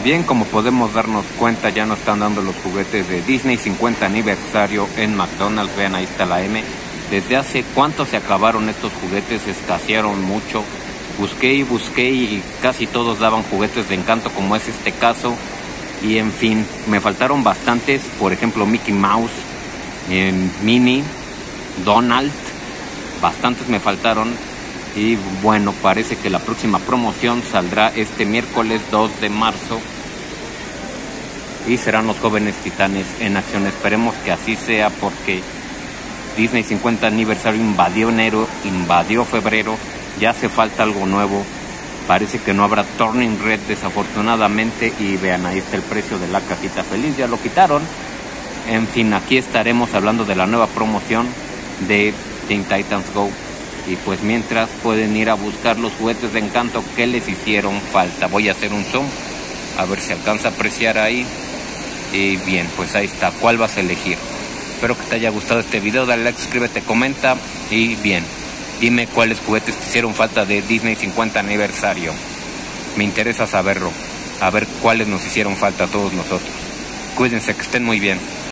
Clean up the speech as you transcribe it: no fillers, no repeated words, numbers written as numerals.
Bien, como podemos darnos cuenta, ya nos están dando los juguetes de Disney 50 aniversario en McDonald's. Vean, ahí está la M. Desde hace cuánto se acabaron estos juguetes, escasearon mucho. Busqué y casi todos daban juguetes de Encanto, como es este caso. Y en fin, me faltaron bastantes, por ejemplo Mickey Mouse, Minnie, Donald, bastantes me faltaron. Y bueno, parece que la próxima promoción saldrá este miércoles 2 de marzo y serán los Jóvenes Titanes en acción. Esperemos que así sea, porque Disney 50 aniversario invadió enero, invadió febrero, ya hace falta algo nuevo. Parece que no habrá Turning Red, desafortunadamente. Y vean, ahí está el precio de la cajita feliz, ya lo quitaron. En fin, aquí estaremos hablando de la nueva promoción de Teen Titans Go. Y pues mientras pueden ir a buscar los juguetes de Encanto que les hicieron falta. Voy a hacer un zoom, a ver si alcanza a apreciar ahí. Y bien, pues ahí está, ¿cuál vas a elegir? Espero que te haya gustado este video, dale like, suscríbete, comenta. Y bien, dime cuáles juguetes te hicieron falta de Disney 50 aniversario. Me interesa saberlo, a ver cuáles nos hicieron falta a todos nosotros. Cuídense, que estén muy bien.